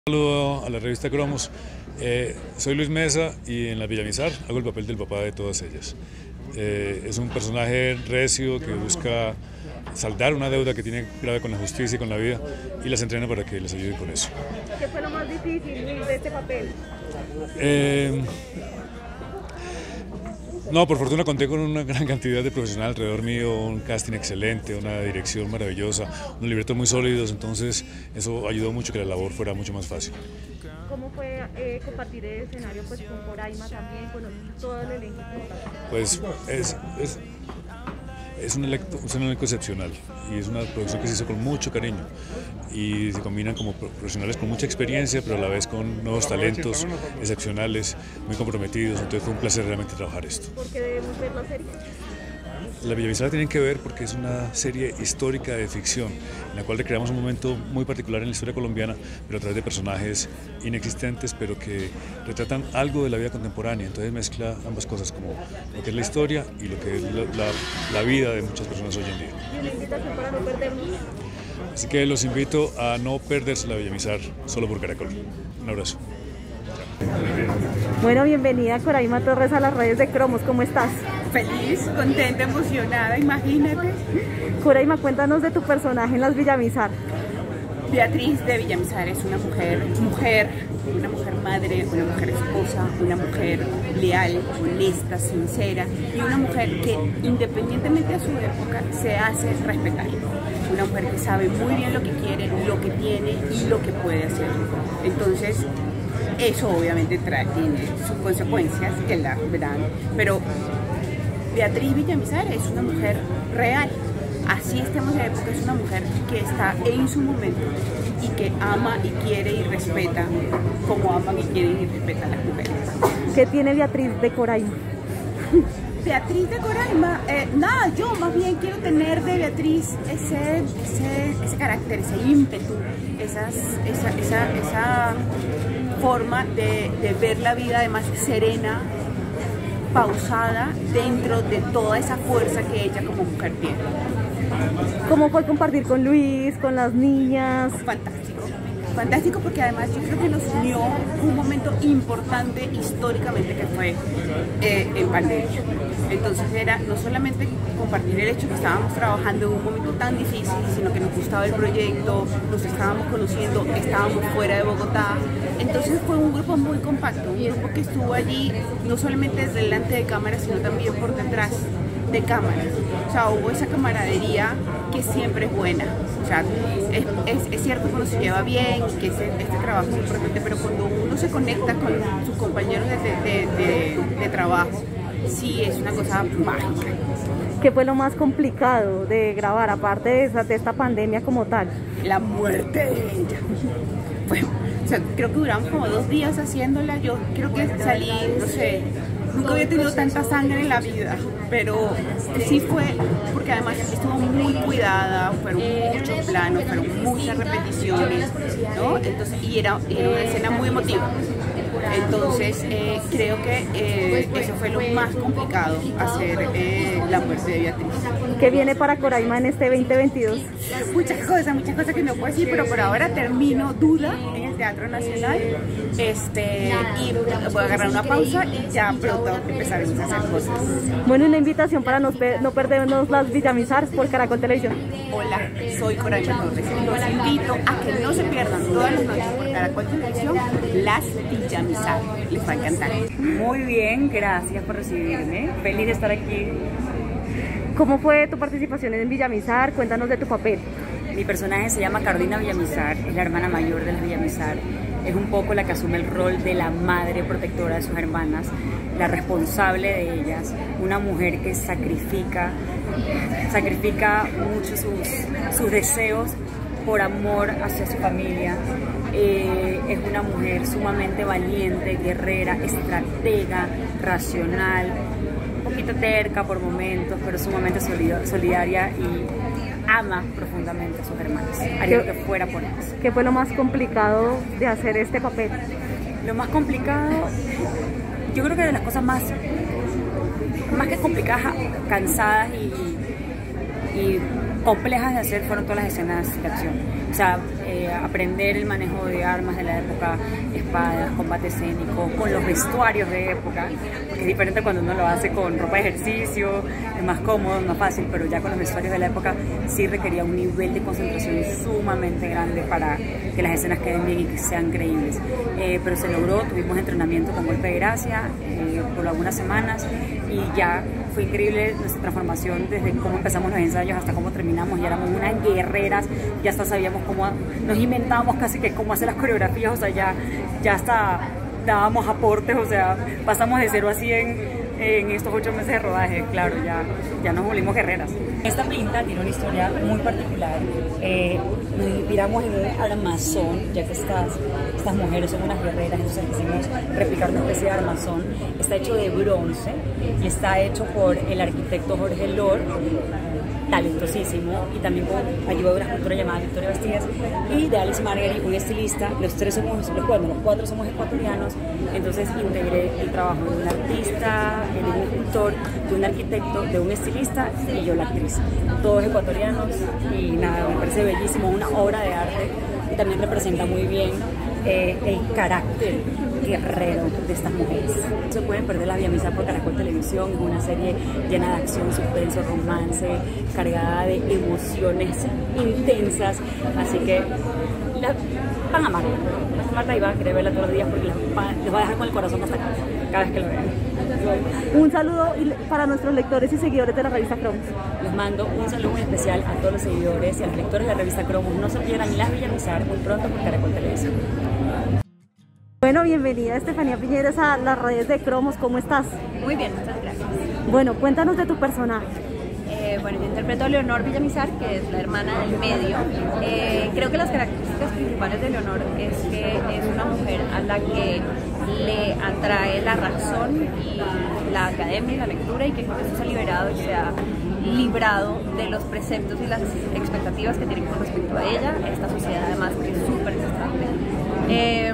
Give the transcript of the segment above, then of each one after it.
Un saludo a la revista Cromos. Soy Luis Mesa y en La Villamizar hago el papel del papá de todas ellas. Es un personaje recio que busca saldar una deuda que tiene grave con la justicia y con la vida y las entrena para que les ayude con eso. ¿Qué fue lo más difícil de este papel? No, por fortuna conté con una gran cantidad de profesionales alrededor mío, un casting excelente, una dirección maravillosa, unos libretos muy sólidos, entonces eso ayudó mucho que la labor fuera mucho más fácil. ¿Cómo fue compartir el escenario pues, con Coraima también, con todo el elenco? Pues es un elenco excepcional y es una producción que se hizo con mucho cariño y se combinan como profesionales con mucha experiencia, pero a la vez con nuevos talentos excepcionales, muy comprometidos, entonces fue un placer realmente trabajar esto. ¿Por qué debemos ver la serie? La Villamizar la tienen que ver porque es una serie histórica de ficción en la cual recreamos un momento muy particular en la historia colombiana, pero a través de personajes inexistentes, pero que retratan algo de la vida contemporánea. Entonces mezcla ambas cosas, como lo que es la historia y lo que es la vida de muchas personas hoy en día. Y una invitación para no perdernos. Así que los invito a no perderse La Villamizar solo por Caracol. Un abrazo. Bueno, bienvenida Coraima Torres a las redes de Cromos, ¿cómo estás? Feliz, contenta, emocionada, imagínate. Coraima, cuéntanos de tu personaje en las Villamizar. Beatriz de Villamizar es una mujer madre, una mujer esposa, una mujer leal, honesta, sincera y una mujer que independientemente de su época se hace respetar. Una mujer que sabe muy bien lo que quiere, lo que tiene y lo que puede hacer. Entonces, eso obviamente tiene sus consecuencias que la verán, pero Beatriz Villamizar es una mujer real. Así estemos en época, es una mujer que está en su momento y que ama y quiere y respeta como aman y quieren y respetan las mujeres. ¿Qué tiene Beatriz de Coraima? Beatriz de Coraima, nada, yo más bien quiero tener de Beatriz ese carácter, ese ímpetu, esa forma de ver la vida además serena, pausada, dentro de toda esa fuerza que ella como mujer tiene. ¿Cómo fue compartir con Luis, con las niñas? Fantástico, fantástico porque además yo creo que nos unió un momento importante históricamente que fue en pandemia. Entonces era no solamente compartir el hecho que estábamos trabajando en un momento tan difícil, sino que nos gustaba el proyecto, nos estábamos conociendo, estábamos fuera de Bogotá. Entonces fue un grupo muy compacto, un grupo que estuvo allí no solamente delante de cámaras, sino también por detrás de cámaras. O sea, hubo esa camaradería que siempre es buena. O sea, es cierto que uno se lleva bien, que este trabajo es importante, pero cuando uno se conecta con sus compañeros de trabajo, sí es una cosa mágica. ¿Qué fue lo más complicado de grabar, aparte de esta pandemia como tal? La muerte de ella. O sea, creo que duramos como 2 días haciéndola. Yo creo que salí, no sé, nunca había tenido tanta sangre en la vida, pero sí fue, porque además estuvo muy cuidada, fueron muchos planos, fueron muchas repeticiones, ¿no? Entonces, y era una escena muy emotiva. Entonces, creo que eso fue lo más complicado, hacer la muerte de Beatriz. ¿Qué viene para Coraima en este 2022? Muchas cosas que no puedo decir, pero por ahora termino Duda en el Teatro Nacional y voy a agarrar una pausa y ya pronto empezaremos a hacer cosas. Bueno, una invitación para no perdernos las Villamizar por Caracol Televisión. Hola, soy Coraima Torres y los invito a que no se pierdan todas las noches por Caracol Televisión Las Villamizar. Les va a encantar. Muy bien, gracias por recibirme. Feliz de estar aquí. ¿Cómo fue tu participación en Villamizar? Cuéntanos de tu papel. Mi personaje se llama Carolina Villamizar, es la hermana mayor de las Villamizar. Es un poco la que asume el rol de la madre protectora de sus hermanas, la responsable de ellas, una mujer que sacrifica mucho sus deseos por amor hacia su familia. Es una mujer sumamente valiente, guerrera, estratega, racional, un poquito terca por momentos, pero sumamente solidaria y ama profundamente a sus hermanas. Haría lo que fuera por ellas. ¿Qué fue lo más complicado de hacer este papel? Lo más complicado, yo creo que de las cosas más que complicadas, cansadas y complejas de hacer fueron todas las escenas de acción. O sea, aprender el manejo de armas de la época, espadas, combate escénico, con los vestuarios de época, porque es diferente cuando uno lo hace con ropa de ejercicio, es más cómodo, más fácil, pero ya con los vestuarios de la época sí requería un nivel de concentración sumamente grande para que las escenas queden bien y que sean creíbles. Pero se logró, tuvimos entrenamiento con golpe de gracia por algunas semanas y ya fue increíble nuestra transformación desde cómo empezamos los ensayos hasta cómo terminamos. Ya éramos unas guerreras, ya hasta sabíamos cómo, nos inventábamos casi que cómo hacer las coreografías, o sea, ya hasta dábamos aportes, o sea, pasamos de 0 a 100 en estos 8 meses de rodaje. Claro, ya nos volvimos guerreras. Esta pinta tiene una historia muy particular. Nos inspiramos en un armazón, ya que estas mujeres son unas guerreras, entonces quisimos replicar una especie de armazón. Está hecho de bronce y está hecho por el arquitecto Jorge Lor, talentosísimo, y también con ayuda de una escultora llamada Victoria Bastías y de Alice Marguerite, un estilista. Los 4 somos ecuatorianos, entonces integré el trabajo de un artista, de un escultor, de un arquitecto, de un estilista y yo la actriz. Todos ecuatorianos y nada, me parece bellísimo, una obra de arte y también representa muy bien el carácter guerrero de estas mujeres. No se pueden perder La Villamizar por Caracol Televisión, es una serie llena de acción, suspenso, romance, cargada de emociones intensas, así que van a amarla, y van a querer verla todos los días porque les va a dejar con el corazón hasta cada vez que lo vean. Un saludo para nuestros lectores y seguidores de la revista Cromos. Les mando un saludo muy especial a todos los seguidores y a los lectores de la revista Cromos. No se pierdan Las Villamizar muy pronto por Caracol Televisión. Bueno, bienvenida Estefanía Piñeres a las redes de Cromos, ¿cómo estás? Muy bien, muchas gracias. Bueno, cuéntanos de tu personaje. Bueno, yo interpreto a Leonor Villamizar, que es la hermana del medio. Creo que las características principales de Leonor es que es una mujer a la que le atrae la razón y la academia y la lectura, y que con eso se ha liberado y se ha librado de los preceptos y las expectativas que tienen con respecto a ella, esta sociedad además que es súper desestable.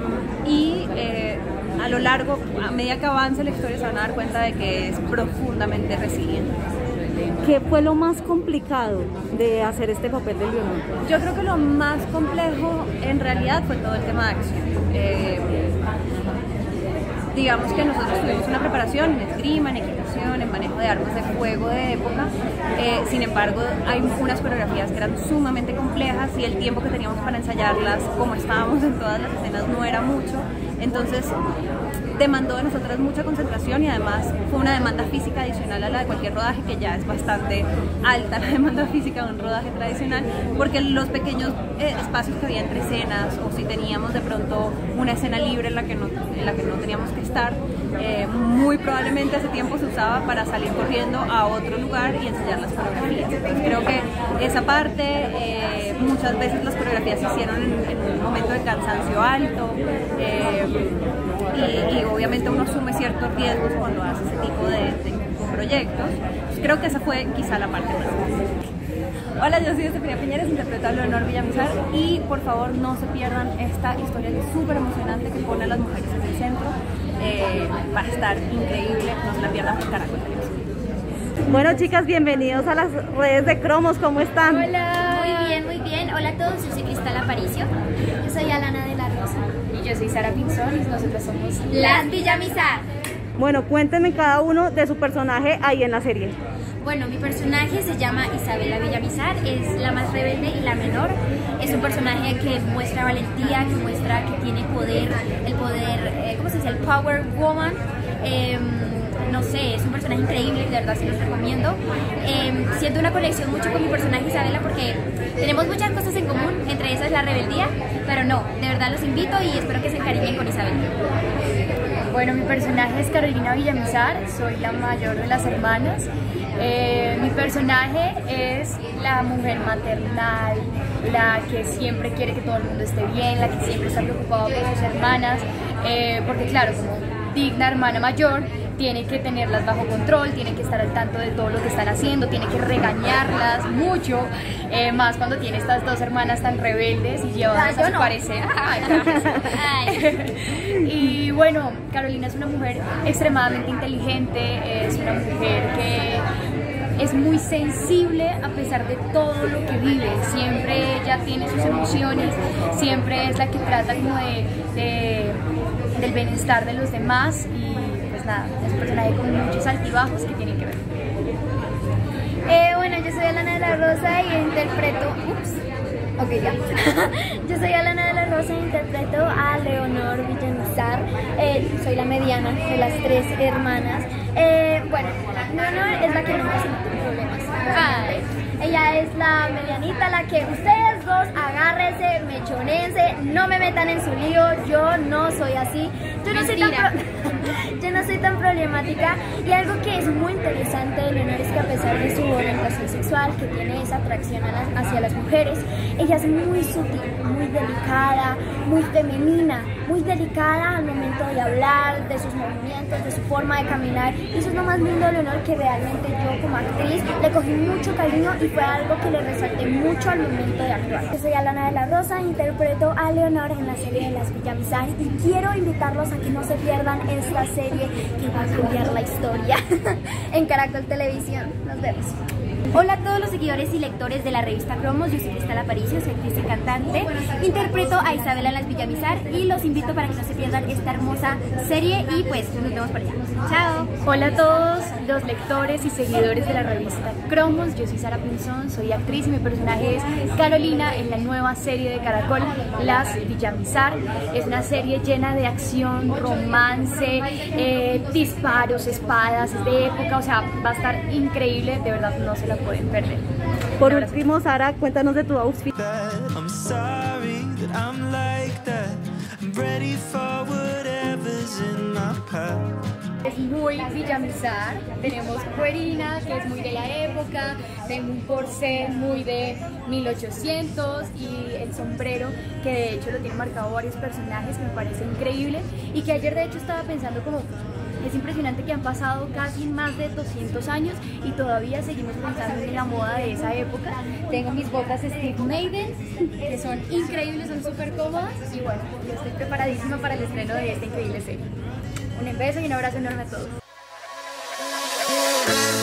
A lo largo, a medida que avance la historia, se van a dar cuenta de que es profundamente resiliente. ¿Qué fue lo más complicado de hacer este papel de Leonor? Yo creo que lo más complejo en realidad fue todo el tema de acción. Digamos que nosotros tuvimos una preparación en esgrima, en equitación, en manejo de armas de fuego de época. Sin embargo, hay unas coreografías que eran sumamente complejas y el tiempo que teníamos para ensayarlas, como estábamos en todas las escenas, no era mucho. Entonces demandó de nosotras mucha concentración y además fue una demanda física adicional a la de cualquier rodaje, que ya es bastante alta la demanda física de un rodaje tradicional, porque los pequeños espacios que había entre escenas, o si teníamos de pronto una escena libre en la que no teníamos que estar, muy probablemente ese tiempo se usaba para salir corriendo a otro lugar y ensayar las coreografías. Entonces creo que esa parte, muchas veces las coreografías se hicieron en un momento de cansancio alto, y obviamente uno asume ciertos riesgos cuando hace ese tipo de proyectos. Pues creo que esa fue quizá la parte más difícil. Hola, yo soy Estefanía Piñeres, interpreto a Leonor Villamizar, y por favor no se pierdan esta historia que es súper emocionante, que pone a las mujeres en el centro. Va a estar increíble, no se la pierdan por Caracol Televisión. Bueno, chicas, bienvenidos a las redes de Cromos, ¿cómo están? Hola. Muy bien, muy bien. Hola a todos, yo soy Cristal Aparicio. Yo soy Alana de la Rosa. Y yo soy Sara Pinzón y nosotros somos Las Villamizar. Bueno, cuéntenme cada uno de su personaje ahí en la serie. Bueno, mi personaje se llama Isabela Villamizar, es la más rebelde y la menor. Es un personaje que muestra valentía, que muestra que tiene poder, el poder, ¿cómo se dice? El Power Woman. No sé, es un personaje increíble, de verdad se los recomiendo. Siento una conexión mucho con mi personaje Isabela porque tenemos muchas cosas en común, entre esas la rebeldía, pero no, de verdad los invito y espero que se encariñen con Isabela. Bueno, mi personaje es Carolina Villamizar, soy la mayor de las hermanas. Mi personaje es la mujer maternal, la que siempre quiere que todo el mundo esté bien, la que siempre está preocupada por sus hermanas, porque claro, como digna hermana mayor, tiene que tenerlas bajo control, tiene que estar al tanto de todo lo que están haciendo, tiene que regañarlas mucho, más cuando tiene estas dos hermanas tan rebeldes y llevadas a su parecer. Y bueno, Carolina es una mujer extremadamente inteligente, es una mujer que es muy sensible a pesar de todo lo que vive. Siempre ella tiene sus emociones, siempre es la que trata como del bienestar de los demás y pues nada, es un personaje con muchos altibajos que tienen que ver. Bueno, yo soy Alana de la Rosa y interpreto... Ok, ya. Yo soy Alana de la Rosa e interpreto a Leonor Villamizar. Soy la mediana de las 3 hermanas. Bueno, Leonor es la que nunca se mete en problemas. Ella es la medianita, la que ustedes dos agárrense, mechonense, no me metan en su lío. Yo no soy así. Yo no soy tan problemática. Y algo que es muy interesante de Leonor es que a pesar de su orientación sexual, que tiene esa atracción hacia las mujeres, ella es muy sutil, muy delicada, muy femenina, muy delicada al momento de hablar, de sus movimientos, de su forma de caminar. Y eso es lo más lindo de Leonor, que realmente yo como actriz le cogí mucho cariño y fue algo que le resalté mucho al momento de actuar. Yo soy Alana de la Rosa, interpreto a Leonor en la serie de Las Villamizar y quiero invitarlos a que no se pierdan esta serie que va a cambiar la historia en Caracol Televisión. Nos vemos. Hola a todos los seguidores y lectores de la revista Cromos, yo soy Cristal Aparicio, soy actriz y cantante, interpreto a Isabela en Las Villamizar y los invito para que no se pierdan esta hermosa serie y pues nos vemos por allá. ¡Chao! Hola a todos los lectores y seguidores de la revista Cromos, yo soy Sara Pinzón, soy actriz y mi personaje es Carolina en la nueva serie de Caracol, Las Villamizar. Es una serie llena de acción, romance, disparos, espadas, es de época, o sea, va a estar increíble, de verdad no se la pueden perder. Por último, Sara, cuéntanos de tu outfit. Es muy Villamizar, tenemos cuerina, que es muy de la época, tengo un corset muy de 1800 y el sombrero, que de hecho lo tienen marcado varios personajes, que me parece increíble y que ayer de hecho estaba pensando como... Es impresionante que han pasado casi más de 200 años y todavía seguimos pensando en la moda de esa época. Tengo mis botas Steve Madden, que son increíbles, son súper cómodas y bueno, yo estoy preparadísima para el estreno de esta increíble serie. Un beso y un abrazo enorme a todos.